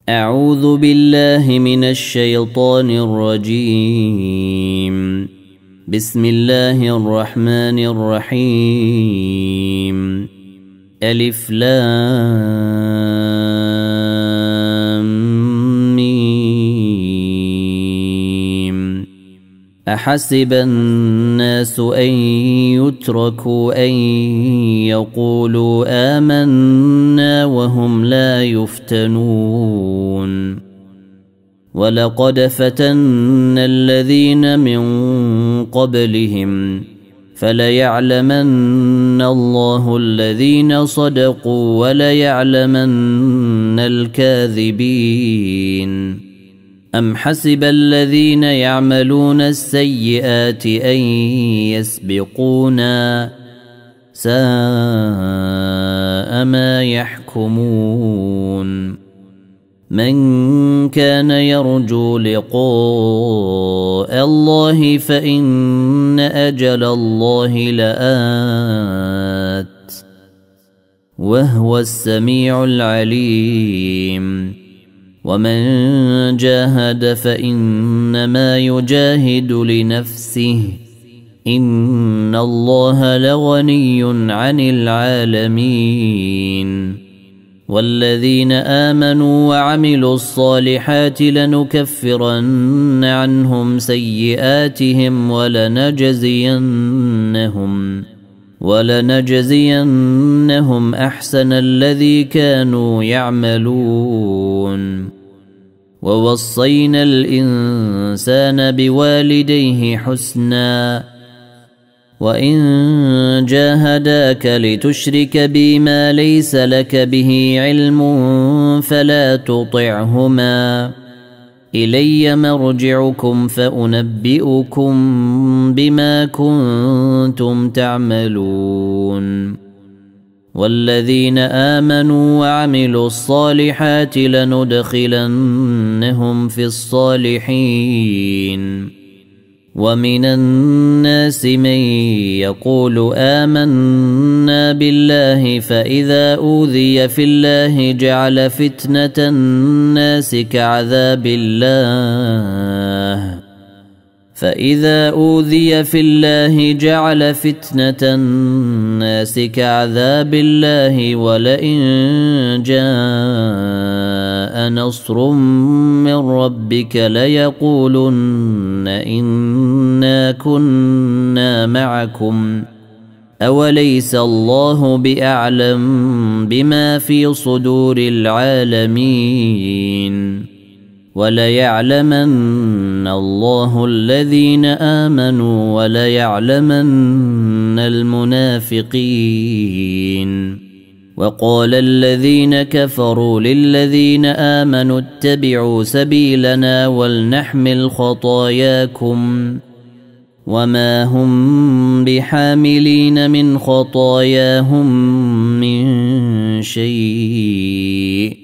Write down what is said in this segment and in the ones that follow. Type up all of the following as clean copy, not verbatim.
أعوذ بالله من الشيطان الرجيم. بسم الله الرحمن الرحيم. ألف لام ميم. أحسب الناس أن يتركوا أن يقولوا آمنا وهم لا يفتنون. ولقد فتنا الذين من قبلهم فليعلمن الله الذين صدقوا وليعلمن الكاذبين. أم حسب الذين يعملون السيئات أن يسبقونا ساء ما يحكمون. من كان يرجو لقاء الله فإن أجل الله لآت وهو السميع العليم. ومن جاهد فإنما يجاهد لنفسه إن الله لغني عن العالمين. والذين آمنوا وعملوا الصالحات لنكفرن عنهم سيئاتهم ولنجزينهم أحسن الذي كانوا يعملون. ووصينا الإنسان بوالديه حسنا وإن جاهداك لتشرك بي ما ليس لك به علم فلا تطعهما إلي مرجعكم فأنبئكم بما كنتم تعملون. والذين آمنوا وعملوا الصالحات لندخلنهم في الصالحين. ومن الناس من يقول آمنا بالله فإذا أوذي في الله جعل فتنة الناس كعذاب الله ولئن جاء نصر من ربك ليقولن إنا كنا معكم أوليس الله بأعلم بما في صدور العالمين. وليعلمن الله الذين آمنوا وليعلمن المنافقين. وقال الذين كفروا للذين آمنوا اتبعوا سبيلنا ولنحمل خطاياكم وما هم بحاملين من خطاياهم من شيء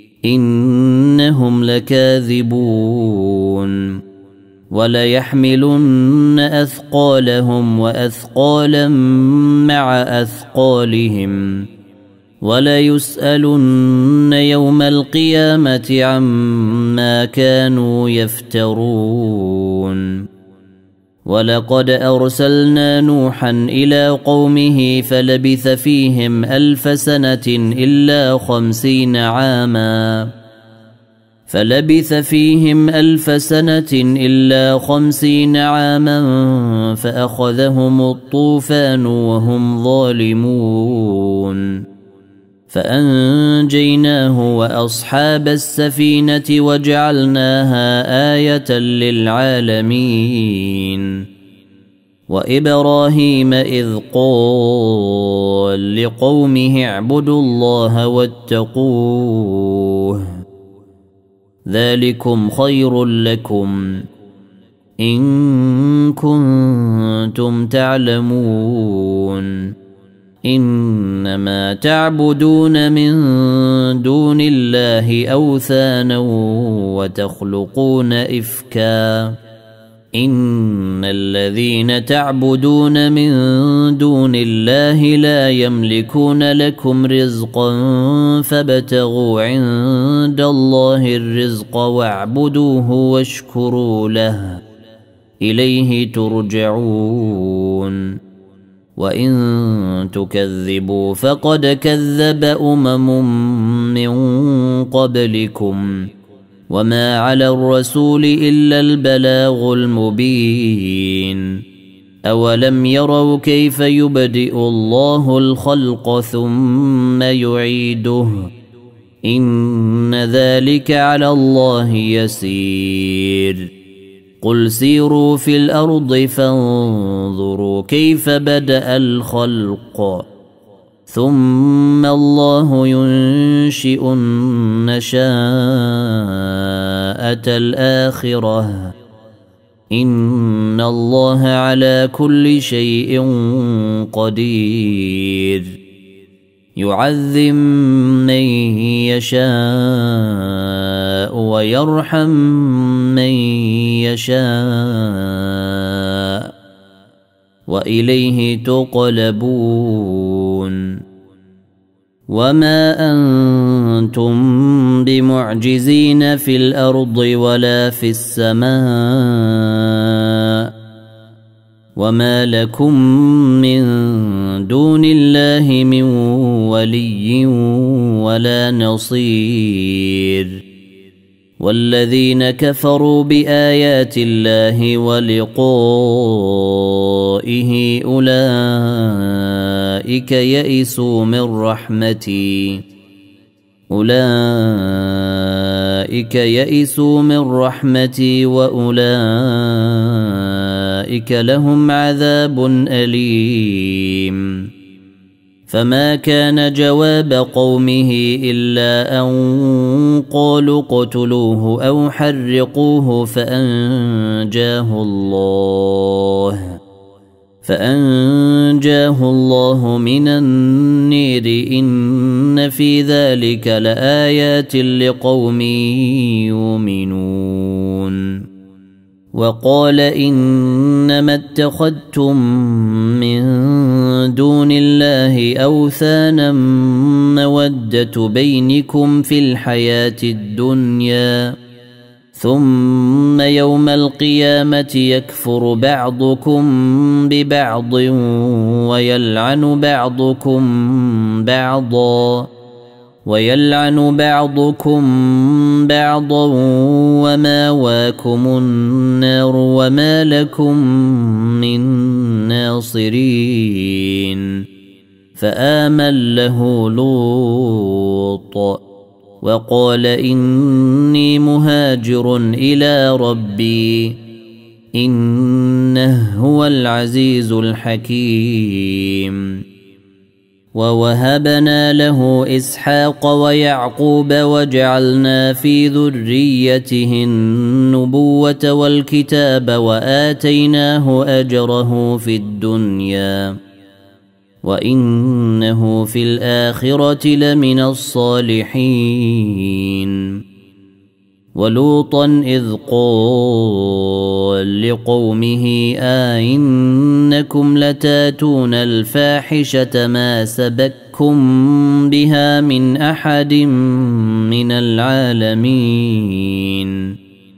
إنهم لكاذبون. وليحملن أثقالهم وأثقالا مع أثقالهم وليسألن يوم القيامة عما كانوا يفترون. ولقد أرسلنا نوحا إلى قومه فلبث فيهم 1000 سنة إلا 50 عاما فأخذهم الطوفان وهم ظالمون. فأنجيناه وأصحاب السفينة وجعلناها آية للعالمين. وإبراهيم إذ قال لقومه اعبدوا الله واتقوه ذلكم خير لكم إن كنتم تعلمون. إنما تعبدون من دون الله أوثانا وتخلقون إفكا إن الذين تعبدون من دون الله لا يملكون لكم رزقا فابتغوا عند الله الرزق واعبدوه واشكروا له إليه ترجعون وإن تكذبوا فقد كذب من قبلكم وما على الرسول إلا البلاغ المبين أولم يروا كيف يبدئ الله الخلق ثم يعيده إن ذلك على الله يسير قل سيروا في الأرض فانظروا كيف بدأ الخلق ثم الله ينشئ النشاءة الآخرة إن الله على كل شيء قدير يعذب من يشاء ويرحم من يشاء وإليه تقلبون وما أنتم بمعجزين في الأرض ولا في السماء وما لكم من دون الله من ولي ولا نصير والذين كفروا بآيات الله ولقائه أولئك يئسوا من رحمتي وأولئك لهم عذاب أليم فما كان جواب قومه إلا أن قالوا اقتلوه أو حرقوه فأنجاه الله من النير إن في ذلك لآيات لقوم يؤمنون وقال إنما اتخذتم من دون الله أوثانا مودة بينكم في الحياة الدنيا ثم يوم القيامة يكفر بعضكم ببعض ويلعن بعضكم بعضا وماواكم النار وما لكم من ناصرين فآمن له لوط وقال إني مهاجر إلى ربي إنه هو العزيز الحكيم ووهبنا له إسحاق ويعقوب وجعلنا في ذريته النبوة والكتاب وآتيناه أجره في الدنيا وإنه في الآخرة لمن الصالحين ولوطا إذ قال لقومه أئنكم لتاتون الفاحشة ما سبقكم بها من أحد من العالمين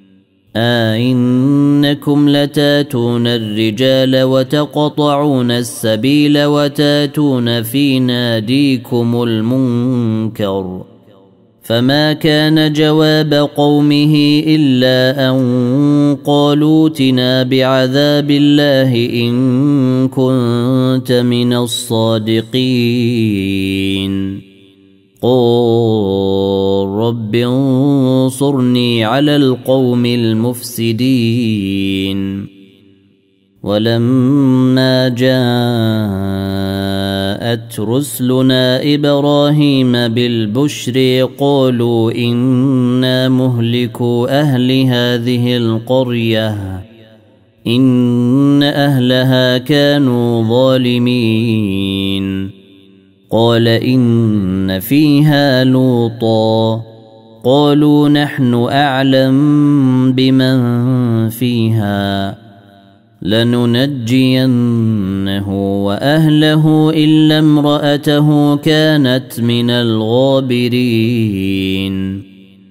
أئنكم لتاتون الرجال وتقطعون السبيل وتاتون في ناديكم المنكر فما كان جواب قومه إلا أن قالوا ائتنا بعذاب الله إن كنت من الصادقين قل رب انصرني على القوم المفسدين ولما جاءت رسلنا إبراهيم بالبشر قالوا إنا مهلكو أهل هذه القرية إن أهلها كانوا ظالمين قال إن فيها لوطا قالوا نحن أعلم بمن فيها لننجينه وأهله إلا امرأته كانت من الغابرين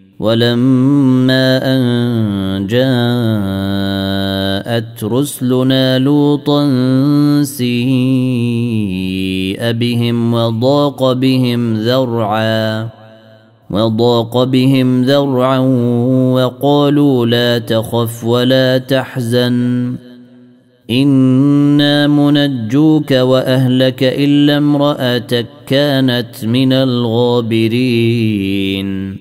ولما أن جاءت رسلنا لوطا سيء بهم وضاق بهم ذرعا وقالوا لا تخف ولا تحزن إنا منجوك وأهلك إلا امرأتك كانت من الغابرين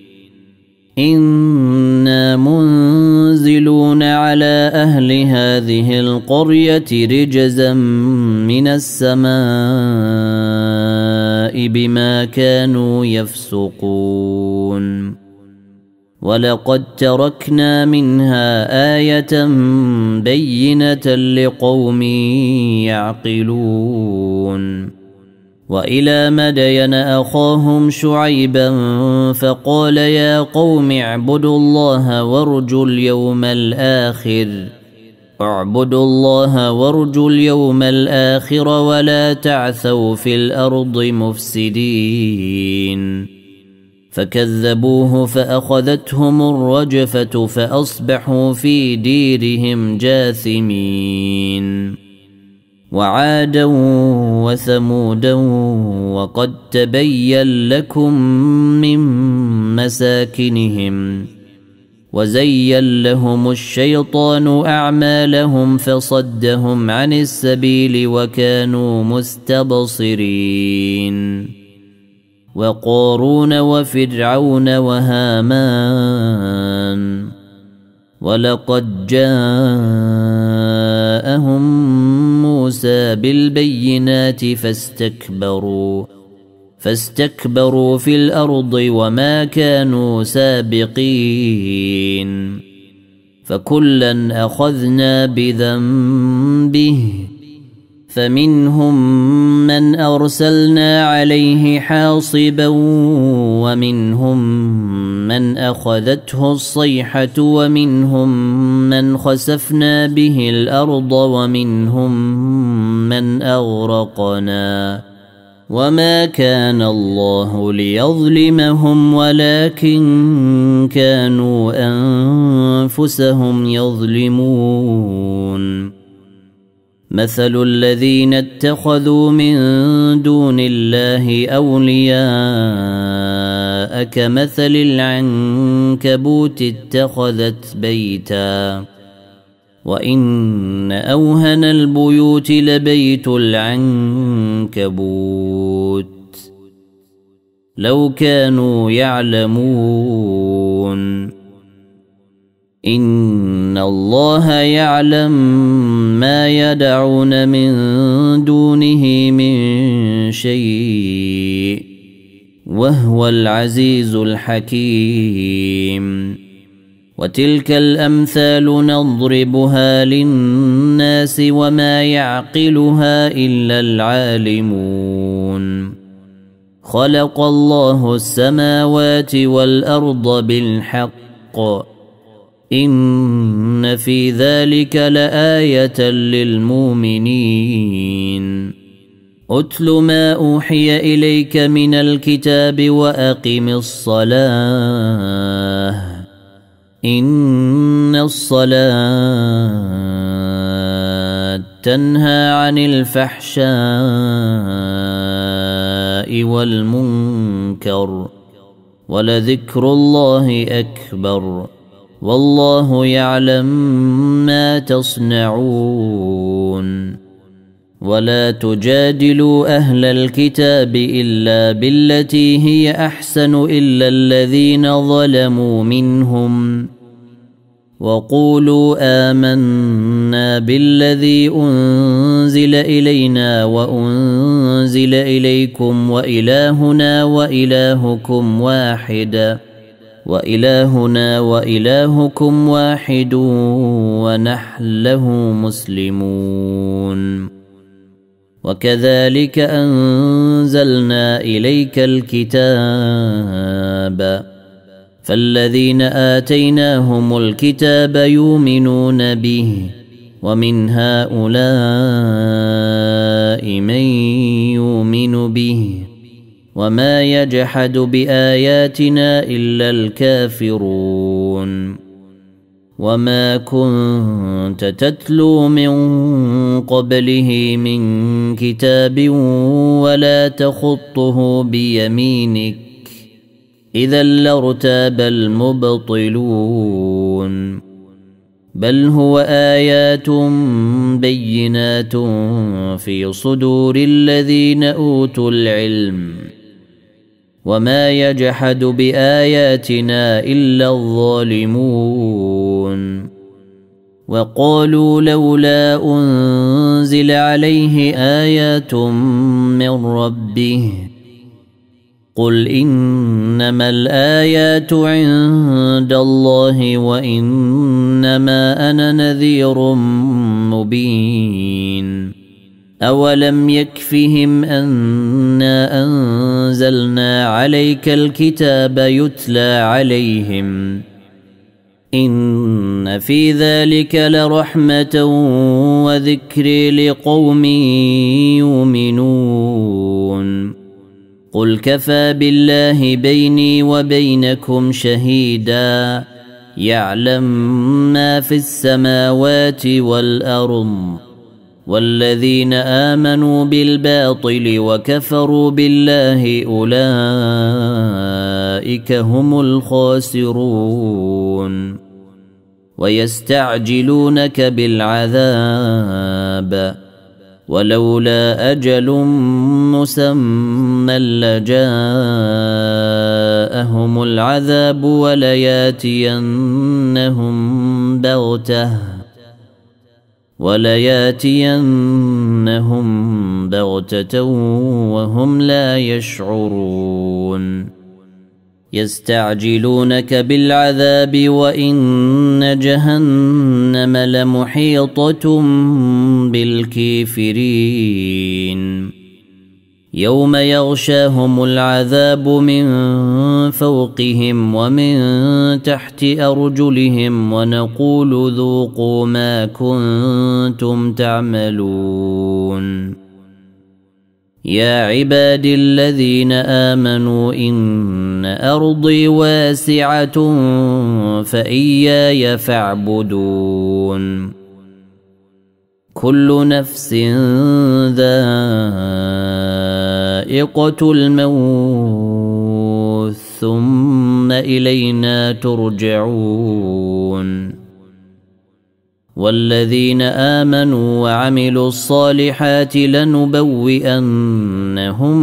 إنا منزلون على أهل هذه القرية رجزا من السماء بما كانوا يفسقون ولقد تركنا منها آية بينة لقوم يعقلون وإلى مدين أخاهم شعيبا فقال يا قوم اعبدوا الله وارجوا اليوم الآخر ولا تعثوا في الأرض مفسدين فكذبوه فأخذتهم الرجفة فأصبحوا في ديرهم جاثمين وعادا وثمودا وقد تبين لكم من مساكنهم وزين لهم الشيطان أعمالهم فصدهم عن السبيل وكانوا مستبصرين وقارون وفرعون وهامان ولقد جاءهم موسى بالبينات فاستكبروا في الأرض وما كانوا سابقين فكلا أخذنا بذنبه فمنهم من أرسلنا عليه حاصبا ومنهم من أخذته الصيحة ومنهم من خسفنا به الأرض ومنهم من أغرقنا وما كان الله ليظلمهم ولكن كانوا أنفسهم يظلمون مثل الذين اتخذوا من دون الله أولياء كمثل العنكبوت اتخذت بيتا وإن أوهن البيوت لبيت العنكبوت لو كانوا يعلمون إن الله يعلم ما يدعون من دونه من شيء وهو العزيز الحكيم وتلك الأمثال نضربها للناس وما يعقلها إلا العالمون خلق الله السماوات والأرض بالحق إن في ذلك لآية للمؤمنين أتل ما أوحي إليك من الكتاب وأقم الصلاة إن الصلاة تنهى عن الفحشاء والمنكر ولذكر الله أكبر والله يعلم ما تصنعون ولا تجادلوا أهل الكتاب إلا بالتي هي أحسن إلا الذين ظلموا منهم وقولوا آمنا بالذي أنزل إلينا وأنزل إليكم وإلهنا وإلهكم واحد ونحن له مسلمون وكذلك أنزلنا إليك الكتاب فالذين آتيناهم الكتاب يؤمنون به ومن هؤلاء من يؤمن به وما يجحد بآياتنا إلا الكافرون وما كنت تتلو من قبله من كتاب ولا تخطه بيمينك إذا لارتاب المبطلون بل هو آيات بينات في صدور الذين أوتوا العلم وما يجحد بآياتنا إلا الظالمون وقالوا لولا أنزل عليه آيات من ربه قل إنما الآيات عند الله وإنما أنا نذير مبين أولم يكفهم أنا أنزلنا عليك الكتاب يتلى عليهم إن في ذلك لرحمة وذكر لقوم يؤمنون قل كفى بالله بيني وبينكم شهيدا يعلم ما في السماوات والأرض والذين آمنوا بالباطل وكفروا بالله أولئك هم الخاسرون ويستعجلونك بالعذاب ولولا أجل مسمى لجاءهم العذاب ولياتينهم بغتة وهم لا يشعرون يستعجلونك بالعذاب وإن جهنم لمحيطة بالكافرين يوم يغشاهم العذاب من فوقهم ومن تحت أرجلهم ونقول ذوقوا ما كنتم تعملون يا عبادي الذين آمنوا إن أرضي واسعة فإياي فاعبدون كل نفس ذائقة الموت ثم إلينا ترجعون والذين آمنوا وعملوا الصالحات لنبوئنهم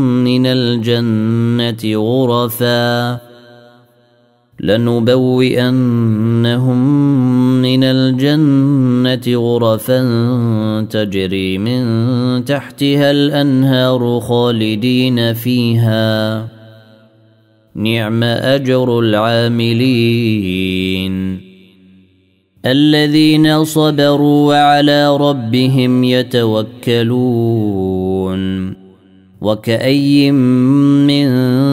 من الجنة غرفا تجري من تحتها الأنهار خالدين فيها نعم أجر العاملين الذين صبروا وعلى ربهم يتوكلون وكأي من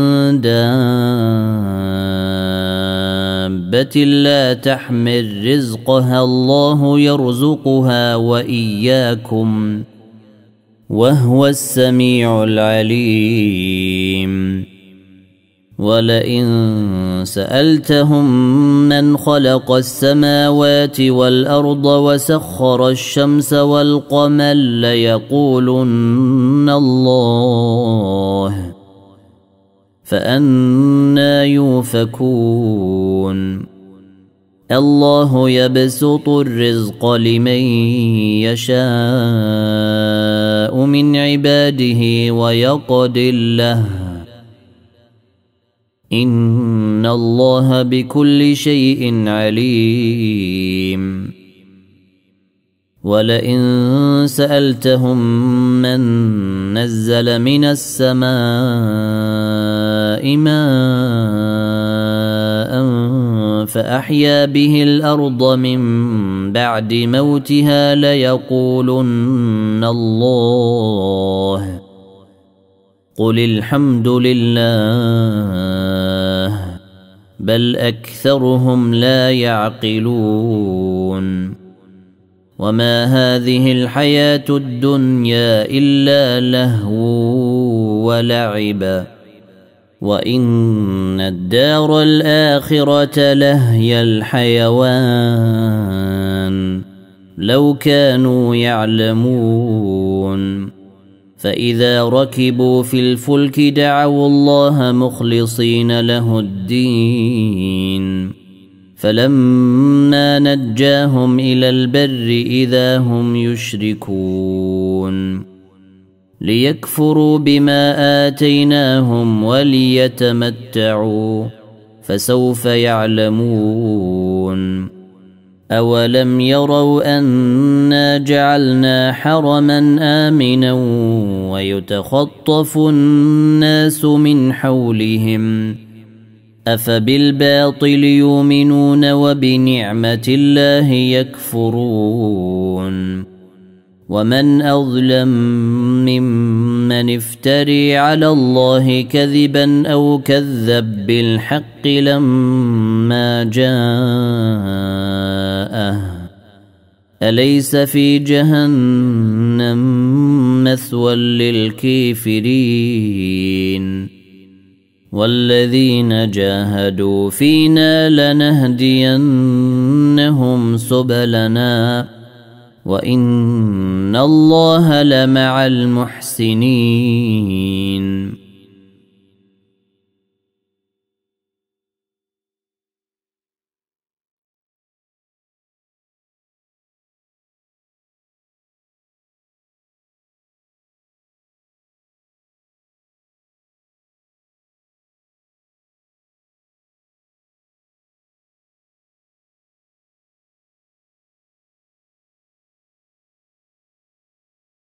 دابة لا تحمل رزقها الله يرزقها وإياكم وهو السميع العليم ولئن سألتهم من خلق السماوات والأرض وسخر الشمس والقمر ليقولن الله فأنى يؤفكون الله يبسط الرزق لمن يشاء من عباده ويقدر له إن الله بكل شيء عليم ولئن سألتهم من نزل من السماء ماء فأحيا به الأرض من بعد موتها ليقولن الله قل الحمد لله بل أكثرهم لا يعقلون وما هذه الحياة الدنيا إلا لهو ولعب وإن الدار الآخرة لهي الحيوان لو كانوا يعلمون فإذا ركبوا في الفلك دعوا الله مخلصين له الدين فلما نجاهم إلى البر إذا هم يشركون ليكفروا بما آتيناهم وليتمتعوا فسوف يعلمون أولم يروا أنا جعلنا حرما آمنا ويتخطف الناس من حولهم أفبالباطل يؤمنون وبنعمة الله يكفرون ومن أظلم ممن افتري على الله كذبا أو كذب بالحق لما جاءه أليس في جهنم مثوى للكافرين والذين جاهدوا فينا لنهدينهم سبلنا وإن الله لمع المحسنين